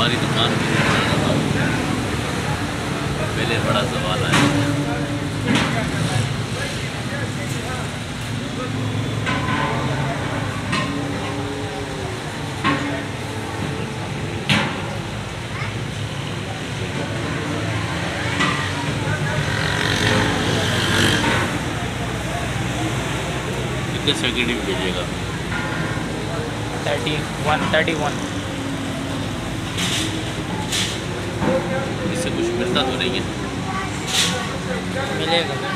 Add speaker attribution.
Speaker 1: हमारी दुकान भी पहले बड़ा सवाल आया। कितने सेकंड में भेजिएगा?
Speaker 2: 31
Speaker 1: इससे कुछ मिलता तो नहीं है?
Speaker 2: मिलेगा।